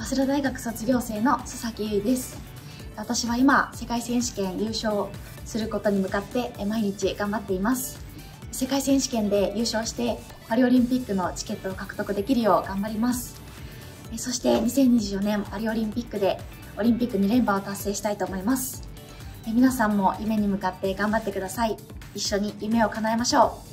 早稲田大学卒業生の佐々木優衣です。私は今、世界選手権優勝することに向かって毎日頑張っています。世界選手権で優勝してパリオリンピックのチケットを獲得できるよう頑張ります。そして2024年パリオリンピックでオリンピック2連覇を達成したいと思います。皆さんも夢に向かって頑張ってください。一緒に夢を叶えましょう。